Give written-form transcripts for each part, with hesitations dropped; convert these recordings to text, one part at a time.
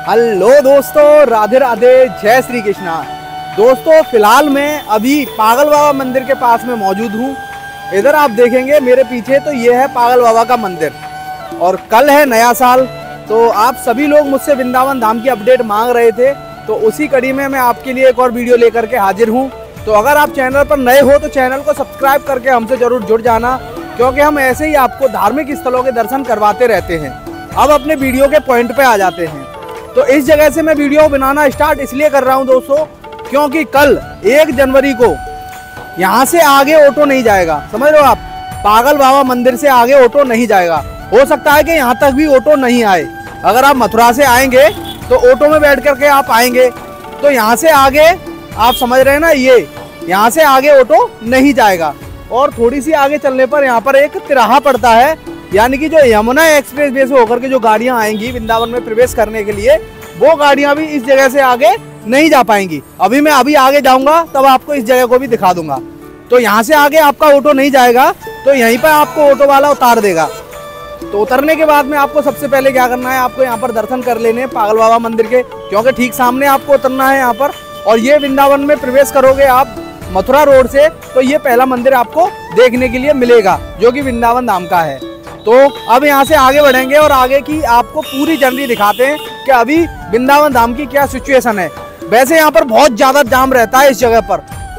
Hello दोस्तों, राधे राधे, जय श्री कृष्णा। दोस्तों फिलहाल मैं अभी पागल बाबा मंदिर के पास में मौजूद हूँ। इधर आप देखेंगे मेरे पीछे तो ये है पागल बाबा का मंदिर और कल है नया साल। तो आप सभी लोग मुझसे वृंदावन धाम की अपडेट मांग रहे थे, तो उसी कड़ी में मैं आपके लिए एक और वीडियो लेकर के हाजिर हूँ। तो अगर आप चैनल पर नए हो तो चैनल को सब्सक्राइब करके हमसे जरूर जुड़ जाना, क्योंकि हम ऐसे ही आपको धार्मिक स्थलों के दर्शन करवाते रहते हैं। अब अपने वीडियो के पॉइंट पे आ जाते हैं। तो इस जगह से मैं वीडियो बनाना स्टार्ट इसलिए कर रहा हूं दोस्तों, क्योंकि कल 1 जनवरी को यहाँ से आगे ऑटो नहीं जाएगा। समझ रहे हो आप, पागल बाबा मंदिर से आगे ऑटो नहीं जाएगा। हो सकता है कि यहाँ तक भी ऑटो नहीं आए। अगर आप मथुरा से आएंगे तो ऑटो में बैठ करके आप आएंगे, तो यहाँ से आगे आप समझ रहे हैं ना, ये यहाँ से आगे ऑटो नहीं जाएगा। और थोड़ी सी आगे चलने पर यहाँ पर एक तिराहा पड़ता है, यानी कि जो यमुना एक्सप्रेस वे से होकर के जो गाड़ियां आएंगी वृंदावन में प्रवेश करने के लिए, वो गाड़ियां भी इस जगह से आगे नहीं जा पाएंगी। मैं अभी आगे जाऊंगा तब आपको इस जगह को भी दिखा दूंगा। तो यहाँ से आगे आपका ऑटो नहीं जाएगा, तो यहीं पर आपको ऑटो वाला उतार देगा। तो उतरने के बाद में आपको सबसे पहले क्या करना है, आपको यहाँ पर दर्शन कर लेने पागल बाबा मंदिर के, क्योंकि ठीक सामने आपको उतरना है यहाँ पर। और ये वृंदावन में प्रवेश करोगे आप मथुरा रोड से, तो ये पहला मंदिर आपको देखने के लिए मिलेगा जो कि वृंदावन धाम का है। तो अब यहाँ से आगे बढ़ेंगे और आगे की आपको पूरी जर्नी दिखाते हैं कि अभी वृंदावन धाम की क्या सिचुएशन है। वैसे यहाँ पर बहुत ज्यादा जाम रहता है इस जगह पर,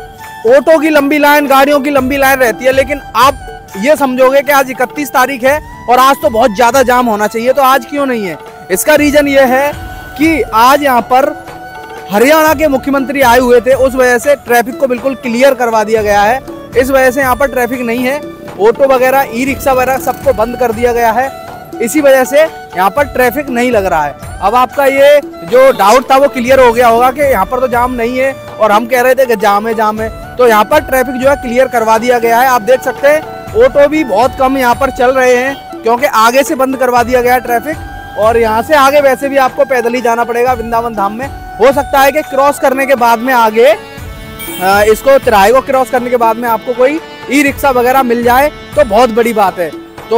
ऑटो की लंबी लाइन, गाड़ियों की लंबी लाइन रहती है। लेकिन आप ये समझोगे कि आज 31 तारीख है और आज तो बहुत ज्यादा जाम होना चाहिए, तो आज क्यों नहीं है? इसका रीजन ये है कि आज यहाँ पर हरियाणा के मुख्यमंत्री आए हुए थे, उस वजह से ट्रैफिक को बिल्कुल क्लियर करवा दिया गया है। इस वजह से यहाँ पर ट्रैफिक नहीं है। ऑटो वगैरह, ई रिक्शा वगैरह सबको बंद कर दिया गया है। इसी वजह से यहाँ पर ट्रैफिक नहीं लग रहा है। अब आपका ये जो डाउट था वो क्लियर हो गया होगा कि यहाँ पर तो जाम नहीं है और हम कह रहे थे कि जाम है। तो यहाँ पर ट्रैफिक जो है क्लियर करवा दिया गया है। आप देख सकते हैं ऑटो भी बहुत कम यहाँ पर चल रहे हैं, क्योंकि आगे से बंद करवा दिया गया है ट्रैफिक। और यहाँ से आगे वैसे भी आपको पैदल ही जाना पड़ेगा वृंदावन धाम में। हो सकता है कि क्रॉस करने के बाद में आगे इसको तिराहे को क्रॉस करने के बाद में आपको कोई ई रिक्शा वगैरह मिल जाए तो बहुत बड़ी बात है। तो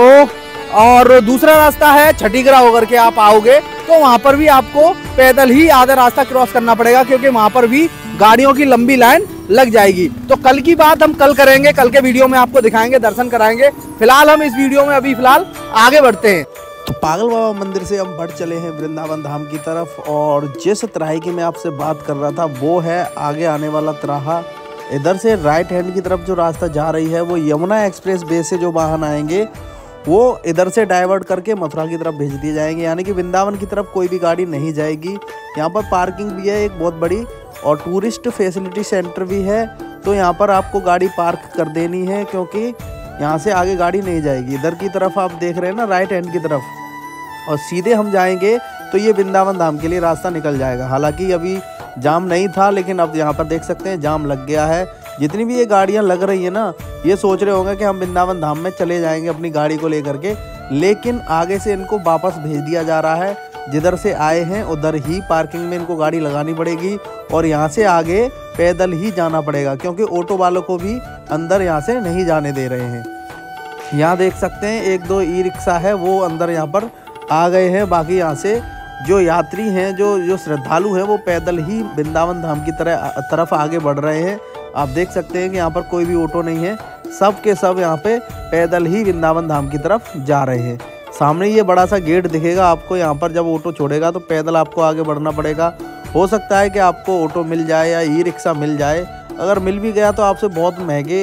और दूसरा रास्ता है छठीगरा होकर के आप आओगे तो वहां पर भी आपको पैदल ही आधा रास्ता क्रॉस करना पड़ेगा, क्योंकि वहां पर भी गाड़ियों की लंबी लाइन लग जाएगी। तो कल की बात हम कल करेंगे, कल के वीडियो में आपको दिखाएंगे, दर्शन कराएंगे। फिलहाल हम इस वीडियो में फिलहाल आगे बढ़ते हैं। तो पागल बाबा मंदिर से हम बढ़ चले हैं वृंदावन धाम की तरफ, और जिस तिराहे की मैं आपसे बात कर रहा था वो है आगे आने वाला तिराहा। इधर से राइट हैंड की तरफ जो रास्ता जा रही है वो यमुना एक्सप्रेस वे से जो वाहन आएंगे वो इधर से डाइवर्ट करके मथुरा की तरफ भेज दिए जाएंगे, यानी कि वृंदावन की तरफ कोई भी गाड़ी नहीं जाएगी। यहाँ पर पार्किंग भी है एक बहुत बड़ी, और टूरिस्ट फैसिलिटी सेंटर भी है। तो यहाँ पर आपको गाड़ी पार्क कर देनी है, क्योंकि यहाँ से आगे गाड़ी नहीं जाएगी। इधर की तरफ आप देख रहे हैं ना, राइट हैंड की तरफ, और सीधे हम जाएंगे तो ये वृंदावन धाम के लिए रास्ता निकल जाएगा। हालांकि अभी जाम नहीं था, लेकिन अब यहाँ पर देख सकते हैं जाम लग गया है। जितनी भी ये गाड़ियाँ लग रही है ना, ये सोच रहे होंगे कि हम वृंदावन धाम में चले जाएंगे अपनी गाड़ी को लेकर के, लेकिन आगे से इनको वापस भेज दिया जा रहा है। जिधर से आए हैं उधर ही पार्किंग में इनको गाड़ी लगानी पड़ेगी, और यहाँ से आगे पैदल ही जाना पड़ेगा, क्योंकि ऑटो वालों को भी अंदर यहाँ से नहीं जाने दे रहे हैं। यहाँ देख सकते हैं 1-2 ई रिक्शा है वो अंदर यहाँ पर आ गए हैं। बाकी यहाँ से जो यात्री हैं, जो श्रद्धालु हैं, वो पैदल ही वृंदावन धाम की तरफ आगे बढ़ रहे हैं। आप देख सकते हैं कि यहाँ पर कोई भी ऑटो नहीं है, सब के सब यहाँ पे पैदल ही वृंदावन धाम की तरफ जा रहे हैं। सामने ये बड़ा सा गेट दिखेगा आपको, यहाँ पर जब ऑटो छोड़ेगा तो पैदल आपको आगे बढ़ना पड़ेगा। हो सकता है कि आपको ऑटो मिल जाए या ई रिक्शा मिल जाए। अगर मिल भी गया तो आपसे बहुत महंगे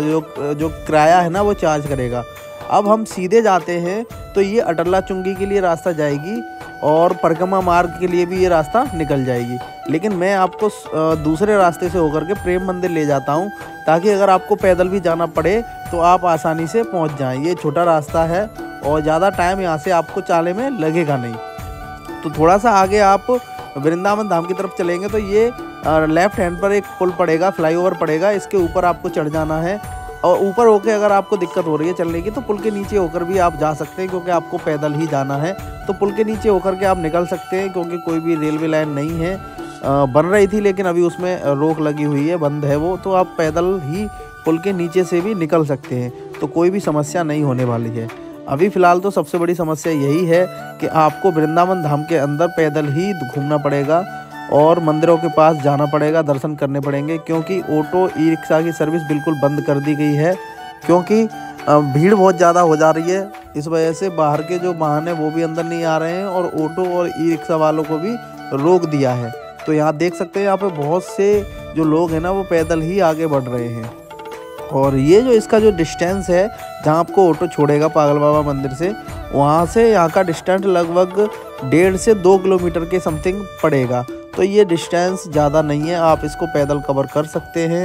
जो किराया है ना वो चार्ज करेगा। अब हम सीधे जाते हैं तो ये अटला चुंगी के लिए रास्ता जाएगी, और परिक्रमा मार्ग के लिए भी ये रास्ता निकल जाएगी। लेकिन मैं आपको दूसरे रास्ते से होकर के प्रेम मंदिर ले जाता हूँ, ताकि अगर आपको पैदल भी जाना पड़े तो आप आसानी से पहुँच जाएं। ये छोटा रास्ता है और ज़्यादा टाइम यहाँ से आपको चाले में लगेगा नहीं। तो थोड़ा सा आगे आप वृंदावन धाम की तरफ चलेंगे तो ये लेफ्ट हैंड पर एक पुल पड़ेगा, फ्लाईओवर पड़ेगा, इसके ऊपर आपको चढ़ जाना है। और ऊपर होके अगर आपको दिक्कत हो रही है चलने की तो पुल के नीचे होकर भी आप जा सकते हैं, क्योंकि आपको पैदल ही जाना है। तो पुल के नीचे होकर के आप निकल सकते हैं, क्योंकि कोई भी रेलवे लाइन नहीं है। बन रही थी लेकिन अभी उसमें रोक लगी हुई है, बंद है वो। तो आप पैदल ही पुल के नीचे से भी निकल सकते हैं, तो कोई भी समस्या नहीं होने वाली है। अभी फ़िलहाल तो सबसे बड़ी समस्या यही है कि आपको वृंदावन धाम के अंदर पैदल ही घूमना पड़ेगा और मंदिरों के पास जाना पड़ेगा, दर्शन करने पड़ेंगे, क्योंकि ऑटो ई रिक्शा की सर्विस बिल्कुल बंद कर दी गई है, क्योंकि भीड़ बहुत ज़्यादा हो जा रही है। इस वजह से बाहर के जो वाहन है वो भी अंदर नहीं आ रहे हैं और ऑटो और ई रिक्शा वालों को भी रोक दिया है। तो यहाँ देख सकते हैं, यहाँ पे बहुत से जो लोग हैं ना वो पैदल ही आगे बढ़ रहे हैं। और ये जो इसका जो डिस्टेंस है जहाँ आपको ऑटो छोड़ेगा पागल बाबा मंदिर से, वहाँ से यहाँ का डिस्टेंस लगभग 1.5 से 2 किलोमीटर के समथिंग पड़ेगा। तो ये डिस्टेंस ज़्यादा नहीं है, आप इसको पैदल कवर कर सकते हैं।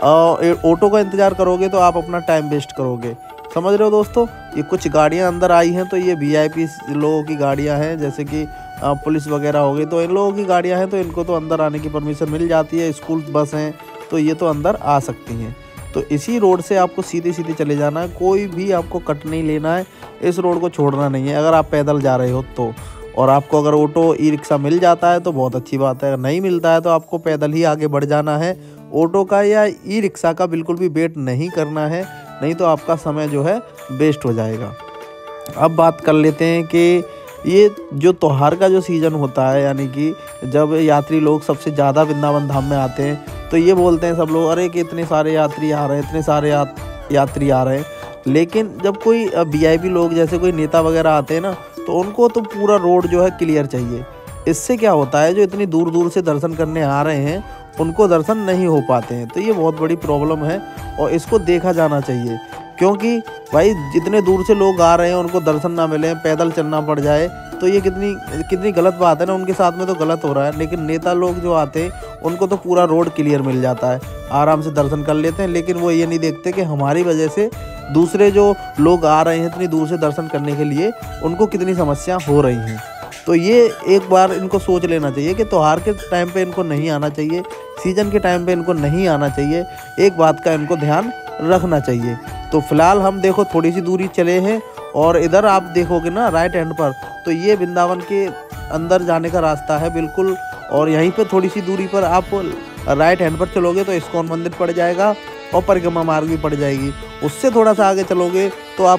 ऑटो का इंतज़ार करोगे तो आप अपना टाइम वेस्ट करोगे। समझ रहे हो दोस्तों। ये कुछ गाड़ियाँ अंदर आई हैं, तो ये VIP लोगों की गाड़ियाँ हैं, जैसे कि पुलिस वगैरह हो गई, तो इन लोगों की गाड़ियाँ हैं, तो इनको तो अंदर आने की परमिशन मिल जाती है। स्कूल बस हैं तो ये तो अंदर आ सकती हैं। तो इसी रोड से आपको सीधे सीधे चले जाना है, कोई भी आपको कट नहीं लेना है, इस रोड को छोड़ना नहीं है अगर आप पैदल जा रहे हो तो। और आपको अगर ऑटो ई रिक्शा मिल जाता है तो बहुत अच्छी बात है, अगर नहीं मिलता है तो आपको पैदल ही आगे बढ़ जाना है। ऑटो का या ई रिक्शा का बिल्कुल भी वेट नहीं करना है, नहीं तो आपका समय जो है वेस्ट हो जाएगा। अब बात कर लेते हैं कि ये जो त्योहार का जो सीज़न होता है, यानी कि जब यात्री लोग सबसे ज़्यादा वृंदावन धाम में आते हैं, तो ये बोलते हैं सब लोग, अरे कि इतने सारे यात्री आ रहे हैं, इतने सारे यात्री आ रहे हैं। लेकिन जब कोई VIP लोग जैसे कोई नेता वगैरह आते हैं ना, तो उनको तो पूरा रोड जो है क्लियर चाहिए। इससे क्या होता है, जो इतनी दूर दूर से दर्शन करने आ रहे हैं उनको दर्शन नहीं हो पाते हैं। तो ये बहुत बड़ी प्रॉब्लम है और इसको देखा जाना चाहिए, क्योंकि भाई जितने दूर से लोग आ रहे हैं उनको दर्शन ना मिले, पैदल चलना पड़ जाए, तो ये कितनी गलत बात है ना। उनके साथ में तो गलत हो रहा है, लेकिन नेता लोग जो आते हैं उनको तो पूरा रोड क्लियर मिल जाता है, आराम से दर्शन कर लेते हैं। लेकिन वो ये नहीं देखते कि हमारी वजह से दूसरे जो लोग आ रहे हैं इतनी दूर से दर्शन करने के लिए, उनको कितनी समस्या हो रही हैं। तो ये एक बार इनको सोच लेना चाहिए कि त्योहार के टाइम पे इनको नहीं आना चाहिए, सीजन के टाइम पे इनको नहीं आना चाहिए। एक बात का इनको ध्यान रखना चाहिए। तो फिलहाल हम देखो थोड़ी सी दूरी चले हैं और इधर आप देखोगे ना राइट हैंड पर, तो ये वृंदावन के अंदर जाने का रास्ता है बिल्कुल। और यहीं पे थोड़ी सी दूरी पर आप राइट हैंड पर चलोगे तो इस्कॉन मंदिर पड़ जाएगा और परिक्रमा मार्ग भी पड़ जाएगी। उससे थोड़ा सा आगे चलोगे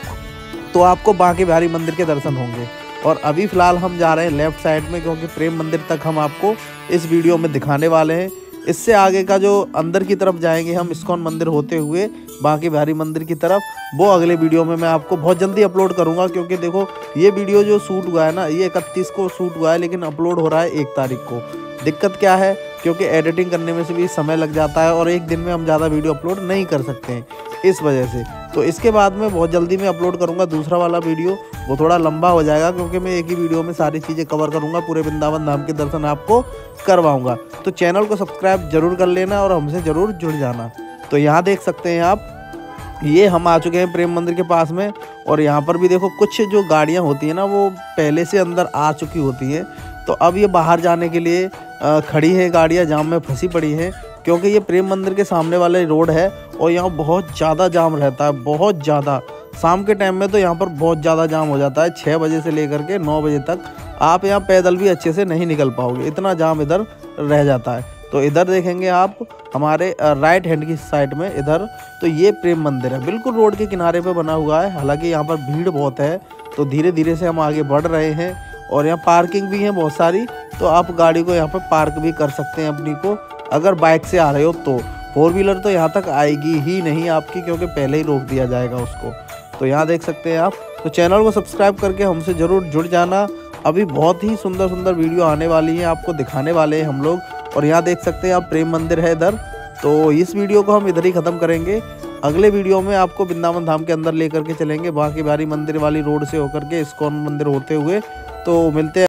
तो आपको बांके बिहारी मंदिर के दर्शन होंगे। और अभी फ़िलहाल हम जा रहे हैं लेफ़्ट साइड में, क्योंकि प्रेम मंदिर तक हम आपको इस वीडियो में दिखाने वाले हैं। इससे आगे का जो अंदर की तरफ जाएंगे हम इस्कॉन मंदिर होते हुए बांके बिहारी मंदिर की तरफ, वो अगले वीडियो में मैं आपको बहुत जल्दी अपलोड करूंगा। क्योंकि देखो ये वीडियो जो शूट हुआ है ना, ये 31 को शूट हुआ है, लेकिन अपलोड हो रहा है 1 तारीख को। दिक्कत क्या है, क्योंकि एडिटिंग करने में से भी समय लग जाता है और एक दिन में हम ज़्यादा वीडियो अपलोड नहीं कर सकते हैं, इस वजह से। तो इसके बाद में बहुत जल्दी मैं अपलोड करूंगा दूसरा वाला वीडियो, वो थोड़ा लंबा हो जाएगा, क्योंकि मैं एक ही वीडियो में सारी चीज़ें कवर करूंगा, पूरे वृंदावन धाम के दर्शन आपको करवाऊंगा। तो चैनल को सब्सक्राइब जरूर कर लेना और हमसे ज़रूर जुड़ जाना। तो यहाँ देख सकते हैं आप, ये हम आ चुके हैं प्रेम मंदिर के पास में। और यहाँ पर भी देखो कुछ जो गाड़ियाँ होती हैं ना, वो पहले से अंदर आ चुकी होती हैं। तो अब ये बाहर जाने के लिए खड़ी है गाड़ियाँ, जाम में फंसी पड़ी हैं, क्योंकि ये प्रेम मंदिर के सामने वाला रोड है और यहाँ बहुत ज़्यादा जाम रहता है, बहुत ज़्यादा। शाम के टाइम में तो यहाँ पर बहुत ज़्यादा जाम हो जाता है, 6 बजे से लेकर के 9 बजे तक आप यहाँ पैदल भी अच्छे से नहीं निकल पाओगे, इतना जाम इधर रह जाता है। तो इधर देखेंगे आप हमारे राइट हैंड की साइड में इधर, तो ये प्रेम मंदिर है, बिल्कुल रोड के किनारे पे बना हुआ है। हालांकि यहाँ पर भीड़ बहुत है, तो धीरे धीरे से हम आगे बढ़ रहे हैं। और यहाँ पार्किंग भी है बहुत सारी, तो आप गाड़ी को यहाँ पर पार्क भी कर सकते हैं अपनी को, अगर बाइक से आ रहे हो तो। 4 व्हीलर तो यहाँ तक आएगी ही नहीं आपकी, क्योंकि पहले ही रोक दिया जाएगा उसको। तो यहाँ देख सकते हैं आप। तो चैनल को सब्सक्राइब करके हमसे ज़रूर जुड़ जाना, अभी बहुत ही सुंदर सुंदर वीडियो आने वाली हैं, आपको दिखाने वाले हैं हम लोग। और यहाँ देख सकते हैं आप प्रेम मंदिर है इधर। तो इस वीडियो को हम इधर ही ख़त्म करेंगे, अगले वीडियो में आपको वृंदावन धाम के अंदर लेकर के चलेंगे, बांके बिहारी मंदिर वाली रोड से होकर के इस्कॉन मंदिर होते हुए। तो मिलते हैं।